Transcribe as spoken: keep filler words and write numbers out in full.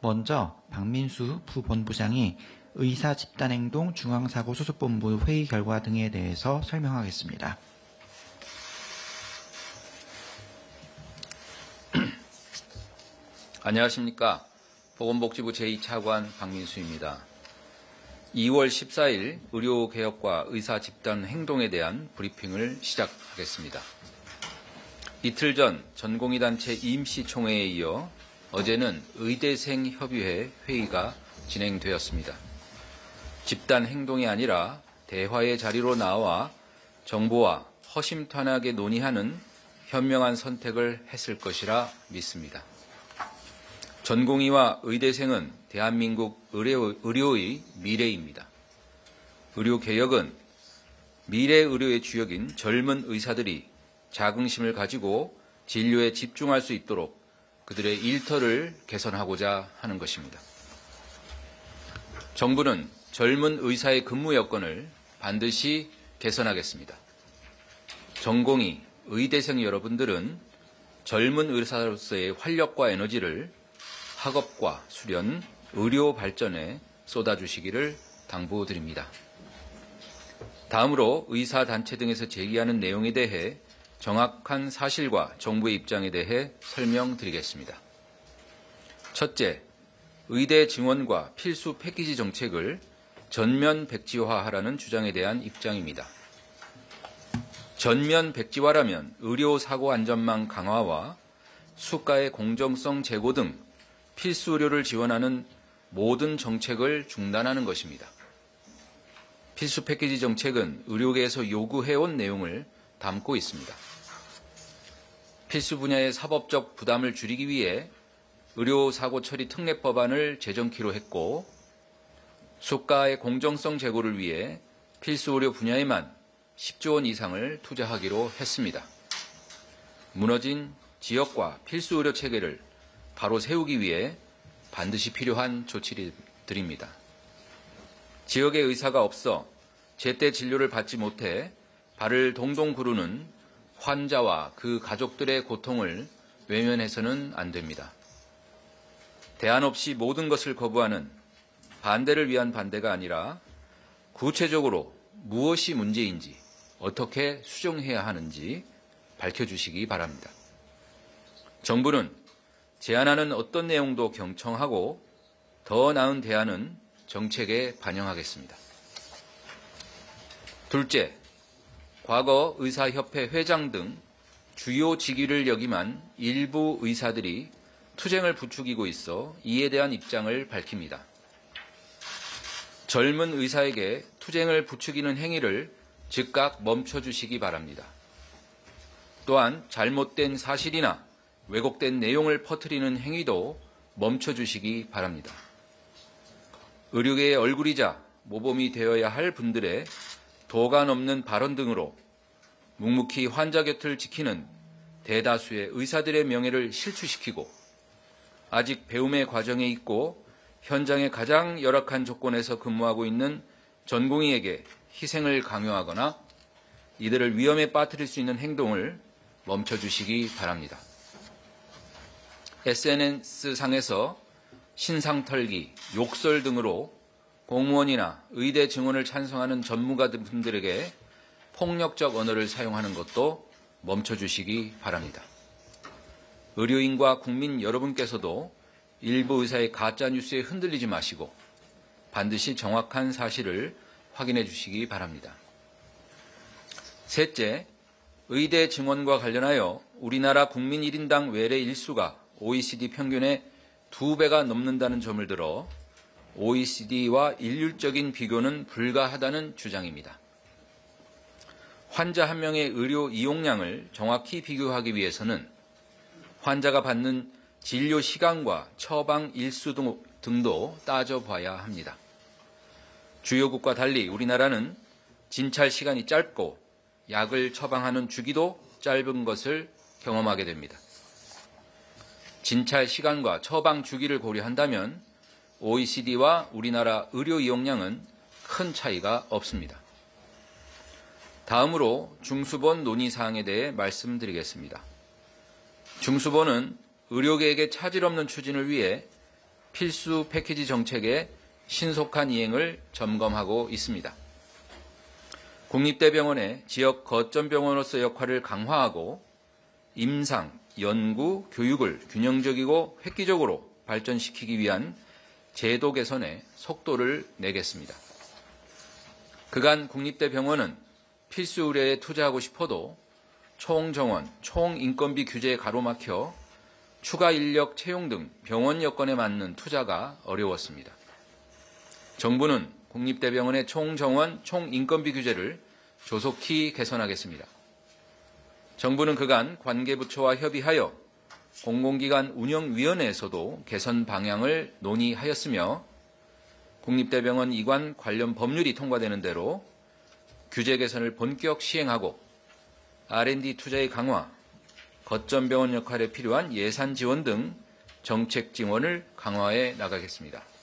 먼저 박민수 부본부장이 의사집단행동 중앙사고수습본부 회의 결과 등에 대해서 설명하겠습니다. 안녕하십니까. 보건복지부 제이 차관 박민수입니다. 이월 십사일 의료개혁과 의사집단행동에 대한 브리핑을 시작하겠습니다. 이틀 전 전공의단체 임시총회에 이어 어제는 의대생협의회 회의가 진행되었습니다. 집단행동이 아니라 대화의 자리로 나와 정부와 허심탄회하게 논의하는 현명한 선택을 했을 것이라 믿습니다. 전공의와 의대생은 대한민국 의료, 의료의 미래입니다. 의료개혁은 미래 의료의 주역인 젊은 의사들이 자긍심을 가지고 진료에 집중할 수 있도록 그들의 일터를 개선하고자 하는 것입니다. 정부는 젊은 의사의 근무 여건을 반드시 개선하겠습니다. 전공의, 의대생 여러분들은 젊은 의사로서의 활력과 에너지를 학업과 수련, 의료 발전에 쏟아주시기를 당부드립니다. 다음으로 의사단체 등에서 제기하는 내용에 대해 정확한 사실과 정부의 입장에 대해 설명드리겠습니다. 첫째, 의대 증원과 필수 패키지 정책을 전면 백지화하라는 주장에 대한 입장입니다. 전면 백지화라면 의료사고 안전망 강화와 수가의 공정성 제고 등 필수 의료를 지원하는 모든 정책을 중단하는 것입니다. 필수 패키지 정책은 의료계에서 요구해온 내용을 담고 있습니다. 필수 분야의 사법적 부담을 줄이기 위해 의료사고 처리 특례 법안을 제정키로 했고, 수가의 공정성 제고를 위해 필수 의료 분야에만 십조 원 이상을 투자하기로 했습니다. 무너진 지역과 필수 의료 체계를 바로 세우기 위해 반드시 필요한 조치들입니다. 지역에 의사가 없어 제때 진료를 받지 못해 발을 동동 구르는 환자와 그 가족들의 고통을 외면해서는 안 됩니다. 대안 없이 모든 것을 거부하는 반대를 위한 반대가 아니라 구체적으로 무엇이 문제인지 어떻게 수정해야 하는지 밝혀주시기 바랍니다. 정부는 제안하는 어떤 내용도 경청하고 더 나은 대안은 정책에 반영하겠습니다. 둘째, 과거 의사협회 회장 등 주요 직위를 역임한 일부 의사들이 투쟁을 부추기고 있어 이에 대한 입장을 밝힙니다. 젊은 의사에게 투쟁을 부추기는 행위를 즉각 멈춰주시기 바랍니다. 또한 잘못된 사실이나 왜곡된 내용을 퍼뜨리는 행위도 멈춰주시기 바랍니다. 의료계의 얼굴이자 모범이 되어야 할 분들의 도가 넘는 발언 등으로 묵묵히 환자 곁을 지키는 대다수의 의사들의 명예를 실추시키고 아직 배움의 과정에 있고 현장의 가장 열악한 조건에서 근무하고 있는 전공의에게 희생을 강요하거나 이들을 위험에 빠뜨릴 수 있는 행동을 멈춰주시기 바랍니다. 에스엔에스상에서 신상털기, 욕설 등으로 공무원이나 의대 증원을 찬성하는 전문가분들에게 폭력적 언어를 사용하는 것도 멈춰주시기 바랍니다. 의료인과 국민 여러분께서도 일부 의사의 가짜뉴스에 흔들리지 마시고 반드시 정확한 사실을 확인해 주시기 바랍니다. 셋째, 의대 증원과 관련하여 우리나라 국민 일 인당 외래 일수가 오이시디 평균의 두 배가 넘는다는 점을 들어 오이시디와 일률적인 비교는 불가하다는 주장입니다. 환자 한 명의 의료 이용량을 정확히 비교하기 위해서는 환자가 받는 진료 시간과 처방 일수 등도 따져봐야 합니다. 주요국과 달리 우리나라는 진찰 시간이 짧고 약을 처방하는 주기도 짧은 것을 경험하게 됩니다. 진찰 시간과 처방 주기를 고려한다면 오이시디와 우리나라 의료 이용량은 큰 차이가 없습니다. 다음으로 중수본 논의사항에 대해 말씀드리겠습니다. 중수본은 의료계에게 차질 없는 추진을 위해 필수 패키지 정책의 신속한 이행을 점검하고 있습니다. 국립대병원의 지역 거점병원으로서 역할을 강화하고 임상, 연구, 교육을 균형적이고 획기적으로 발전시키기 위한 제도 개선에 속도를 내겠습니다. 그간 국립대병원은 필수 의료에 투자하고 싶어도 총정원, 총인건비 규제에 가로막혀 추가 인력 채용 등 병원 여건에 맞는 투자가 어려웠습니다. 정부는 국립대병원의 총정원, 총인건비 규제를 조속히 개선하겠습니다. 정부는 그간 관계부처와 협의하여 공공기관 운영위원회에서도 개선 방향을 논의하였으며 국립대병원 이관 관련 법률이 통과되는 대로 규제 개선을 본격 시행하고 알 앤 디 투자의 강화, 거점병원 역할에 필요한 예산 지원 등 정책 지원을 강화해 나가겠습니다.